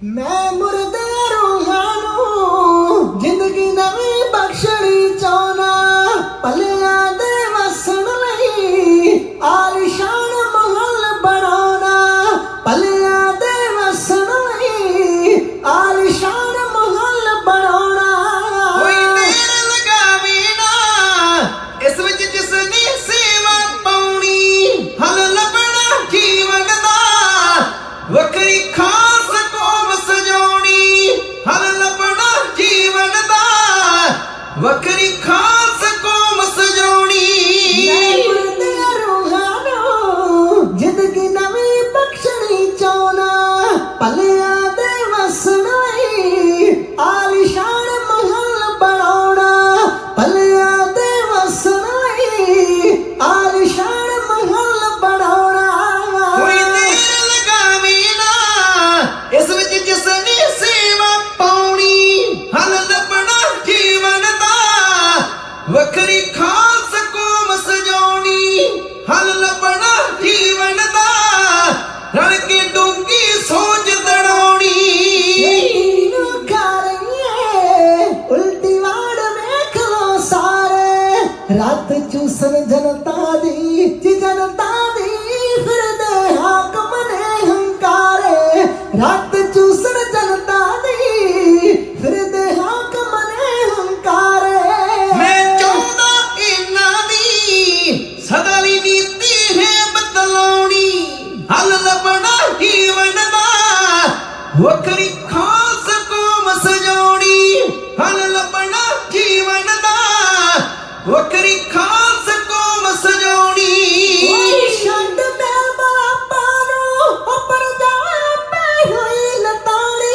मैं मुर्दे रूहां नू जिंदगी नवी बख्शणी चाहना, पलिया दे वसन लई आलिशान महल बनाना, पलिया दे वसन लई आलिशान महल बनाना। कोई देर लगावी ना इस विच जिसने सेवा पाउणी, हल लभना जीवन दा वखरी खास कौम सजाउणी, हल लभना जीवन दा वखरी खास कौम सजाउणी। जिंदगी नवी बख्शणी चाहना, पलिया दे वसन लई आलिशान महल बनाना, पलिया दे वसन लई आलिशान महल बनाना। कोई देर लगावी ना इस विच जिसने सेवा पाउणी, हल लभना जीवन दा वखरी खास कौम सजाउणी, हल लभना जीवन दा रल के डूंगी सोच दड़ाउणी। उल्टी वाड़ वेख लो सारे, रात चूसन जनता दी जनता दी फिर दे हाकम ने हंकारे, रात चूसन जनता दी फिर दे हाकम ने हंकारे। मैं चाहता इन्हां दी सदाली नीति है बदलाउणी, हल लभना जीवन दा वखरी खास कौम सजाउणी, हल लभना जीवन दा वखरी खास कौम सजाउणी। छड्ड मेल बलापा नू उपर जाए पे होई लताड़ी,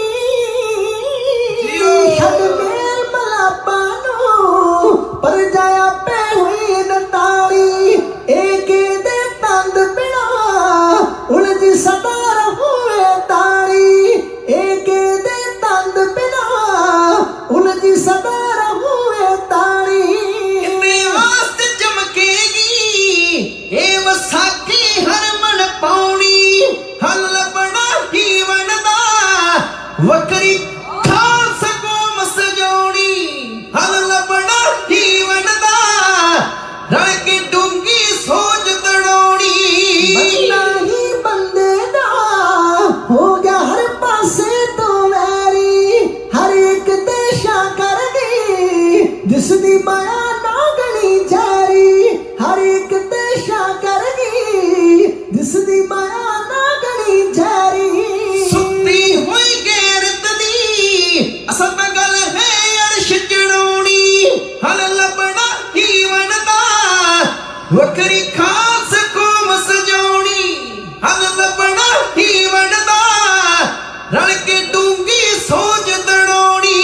छड्ड मेल बलापा नू पर जाया पे हुई लताड़ी, एक दे तंद बिना उलझ सदा रहुए ताड़ी, एक दे तंद बिना उलझ सदा रहुए ताड़ी। इतने वास्ते चमकेगी ए वसाखी हर मन पाउणी, हल लभना जीवन दा वखरी खास कौम सजाउणी, हल लभना जीवन दा रल के डूंगी सोच दड़ाउणी। बंदा ही बंदे दा हो गया हर पासे तो वैरी, हर एक देशा कर गई जिसदी माया नागनी जैरी, हर एक देशा कर गई जिसदी माया नागनी जैरी। सुत्ती हुई गैरत दी असल में गल है अर्श चढ़ाउणी, हल लभना जीवन दा वखरी खास कौम सजाउणी, हल लभना जीवन दा रल के डूंगी सोच दड़ाउणी।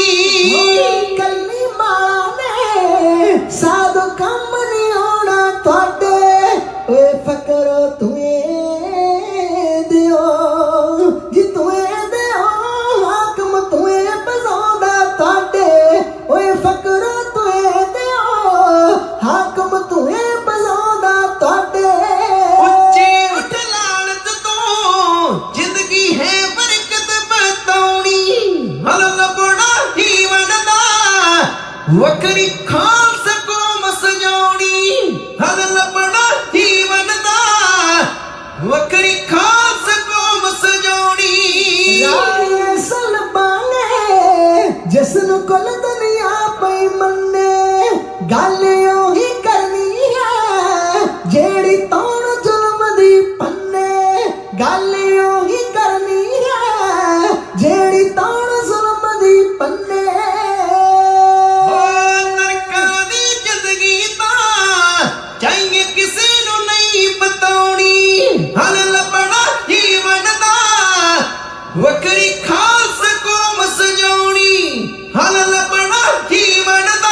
कल्ली माला ने साधु कम नहीं होना थोड़े, ओए फकरो तुम्हें दियो जी तुम्हें दियो हाकम तुम्हें बजाउंदा थोड़े, ओए फकरो तुम्हें दियो हाकम तुम्हें बजाउंदा थोड़े। उच्चे उठ लालच तो जिंदगी है बरकत बताउणी, हल लभना जीवन दा वखरी खास कौम सजाउणी, हल लभना जीवन दा वखरी खास कौम सजाउणी। राये सलबाने जिसनु कुल दुनिया पई मन्ने, गल ओही करनी है जेड़ी तौण जुल्म दी पन्ने, गल ओही करनी है जेड़ी तौण जुल्म दी पन्ने। ओ नरकां दी जिंदगी तां चाहिए किसी नू नहीं बताउणी, हल लभना जीवन दा वखरी खास कौम सजाउणी, हल लभना जीवन दा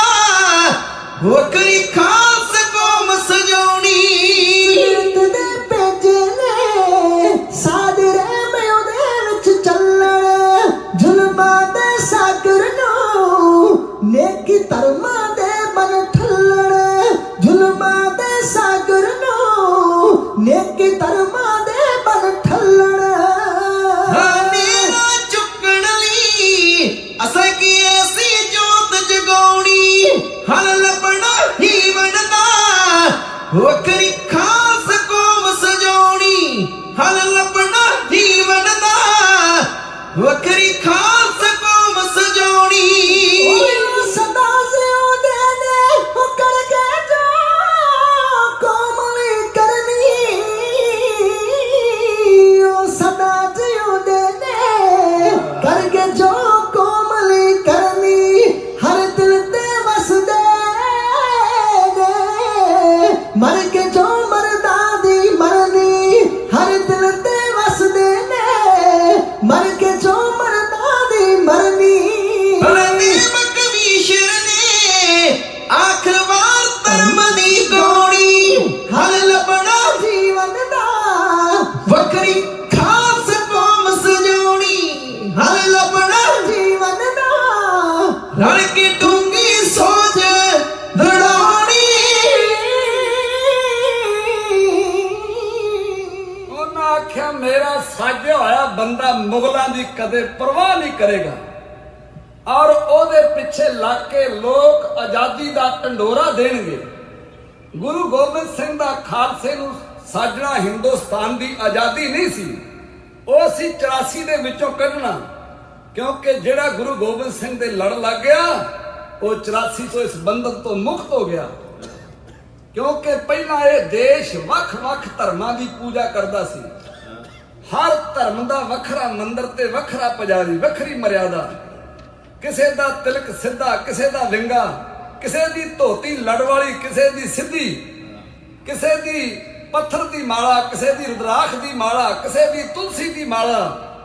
वखरी खास कौम सजाउणी। कीरत दे भेजे ने सादरे में उदे विच चलण, जुल्मां दे सागर नू नेकी धर्मां दे बन ठल्लण, जुल्मां दे सागर नू नेकी धर्मां दे बन ठल्लण। हाँ, नेरा चुक वखरी खास कौम सजाउणी सदा जिउंदे ने करके जो कोमली करनी सदा जिउंदे ने करके जो कोमली करनी हर दिल ते वसदे ने मर के जो मरदा दी मरनी हर दिल ते वसदे ने मर के जो मरदा दी मरनी आखिर बार धर्म दी गोड़ी हल लबना जीवन दा वखरी खास कौम सजाउणी हल लबना जीवन दा रल की डूंगी सोच दड़ाउणी उन्हें आख्या मेरा साजा होया बंदा मुगलों की कदे परवाह नहीं करेगा और ओदे पिछे लग के लोग आजादी का ढंडोरा देंगे। गुरु गोबिंद सिंह दा खालसे नूं साजना हिंदुस्तान की आजादी नहीं सी, वो सी 84 दे विचों कढ़ना, क्योंकि जेड़ा गुरु गोबिंद सिंह दे लड़ लग गया वो 84 तो इस बंधन तो मुक्त हो गया। क्योंकि पहला ये देश वख-वख धर्मां की पूजा करता सी, हर धर्म का वखरा मंदिर ते वखरा पुजारी वखरी मर्यादा, किसे दा तिलक सीधा किसे दा विंगा, किसे दी धोती लड़ वाली किसे दी सीधी, किसे दी पत्थर दी माला किसे दी रुद्राक्ष दी माला किसे दी तुलसी दी माला,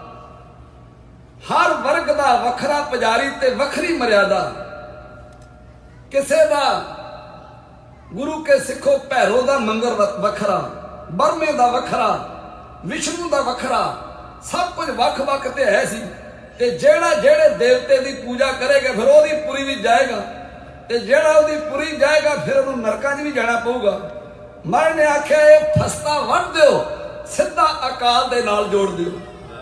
हर वर्ग दा वखरा पुजारी ते वखरी मर्यादा, किसे दा गुरु के सिखो भैरो दा मंगर वखरा, बरमे दा वखरा, विष्णु दा वखरा, सब कुछ वख वख ते है सी। ते जेड़ा जेड़े देवते की पूजा करेगा फिर ओदी पुरी भी जाएगा, ते जेड़ा ओदी पुरी जाएगा फिर उन्होंने नरकां च भी जाना पऊगा। महाराज ने आख्या ये फसता वढ़ दिओ सीधा अकाल दे नाल जोड़ दिओ।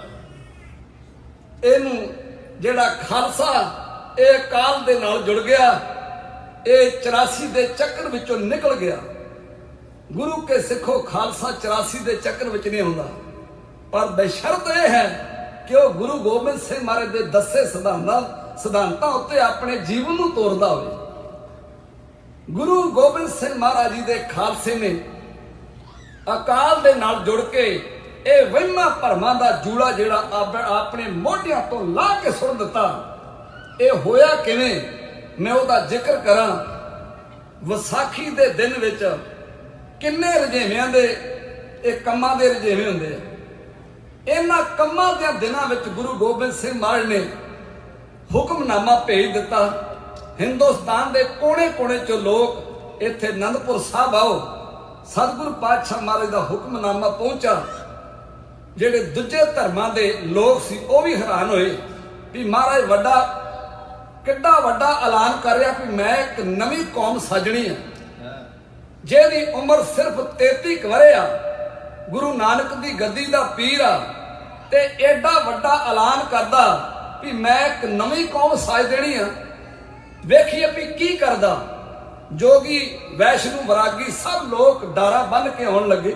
इनू जेड़ा खालसा ये अकाल दे नाल जुड़ गया, ये 84 दे चक्कर विचों निकल गया। गुरु के सिखो खालसा 84 दे चक्कर विच नहीं हुंदा, पर बशर्त यह है कि वो गुरु गोबिंद सिंह महाराज दे दसे सिद्धांतां उत्ते अपने जीवन नूं तोरदा होवे। गुरु गोबिंद सिंह महाराज जी दे खालसे ने अकाल दे नाल जुड़ के ये वहिमां भरमां दा जूड़ा जिहड़ा अपने मोढियां तो ला के सुट दिता। ये होया किवें, मैं उहदा जिक्र करां। विसाखी दे दिन विच किन्ने रजेवियां दे कम्मां दे रजेवे हुंदे आ। इन्हां कम्मां दे दिनां विच गुरु गोबिंद सिंह महाराज ने हुक्मनामा भेज दिता, हिंदुस्तान के कोने कोने चो लोग इत्थे आनंदपुर साहब आओ। सतगुरु पातशाह महाराज का हुक्मनामा पहुंचा। जेडे दूजे धर्मां दे लोग सी वो भी हैरान होए भी महाराज वड्डा किड्डा वड्डा ऐलान कर रहा भी मैं एक नवी कौम साजनी है, जिहदी उम्र सिर्फ 33 वरे आ, गुरु नानक दी गद्दी दा पीर आ, ते एडा वड्डा ऐलान करदा भी मैं एक नवी कौम साज देनी आ। वेखिए भी की करदा। जोगी वैष्णु वैरागी सब लोग डारा बन के आउण लगे।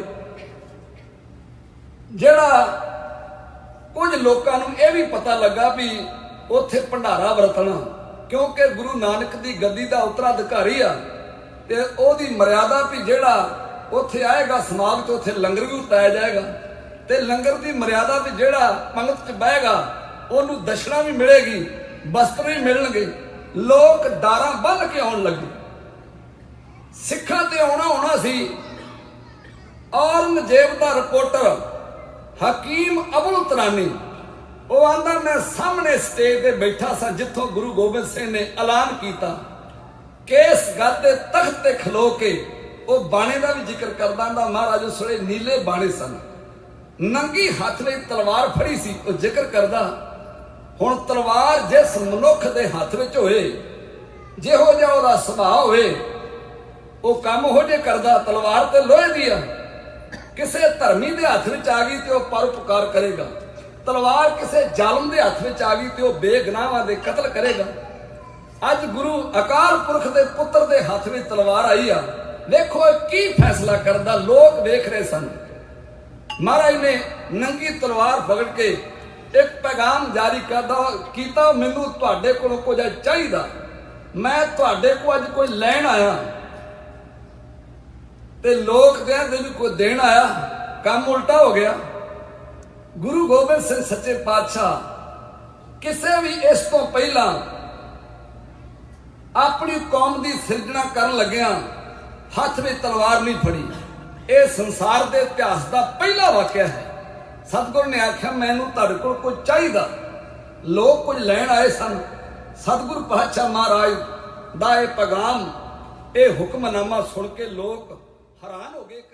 जेड़ा कुछ लोगों नूं यह भी पता लगा भी उत्थे भंडारा वरतना, क्योंकि गुरु नानक दी गद्दी दा उत्तराधिकारी आ, ते ओदी मर्यादा भी जेड़ा उत्थे आएगा समाज च उत्थे लंगर भी उताया जाएगा, ते लंगर की मर्यादा भी जेड़ा पंगत च बहेगा ओनू दक्षिणा भी मिलेगी, वस्त्र भी मिलणगे। लोग डारा बन के आउण लगे। सिखां ते आउणा होना सी। औरंगजेब दा रिपोर्टर हकीम अबुल तरानी वो आंदा मैं सामने स्टेज ते बैठा सा जिथों गुरु गोबिंद सिंह ने ऐलान किया। केस गद्दे तख्त ते खलो के वो बाणे का भी जिक्र करदा आंदा महाराज उस वेले नीले बाणे सन, नंगी हाथ में तलवार फड़ी सी। वो जिक्र करदा हुण तलवार जिस मनुख दे हाथ विच होए, जिहो जिहा ओहदा सुभाव होए, वो काम हो जे करदा। तलवार ते लोहे दी आ, किसे धर्मी दे हाथ विच आ गई तो परोपकार करेगा, तलवार किसे जालम दे हाथ विच आ गई तो बेगुनाहां दे कतल करेगा। अज गुरु अकाल पुरख दे पुत्र दे हाथ में तलवार आई आ, देखो की फैसला करदा। लोग देख रहे सन। महाराज ने नंगी तलवार पकड़ के एक पैगाम जारी करदा कीता, मैनू तुहाडे कोलों कुछ चाहिदा, मैं तुहाडे को अज कोई लैण आया। ते लोग कहते भी कोई देण आया, काम उल्टा हो गया। गुरु गोबिंद सिंह सच्चे पातशाह किसे भी इस तो पहला अपनी कौम की सिरजना करन लग्या हथ में तलवार नहीं फड़ी। यह संसार के इतिहास का पहला वाकया है। सतगुरु ने आख्या मैनू तुहाडे कोल कुछ चाहिदा, लोग कुछ लैण आए सन। सतगुरु पातशाह महाराज दा पैगाम, ये हुक्मनामा सुन के लोग हैरान हो गए।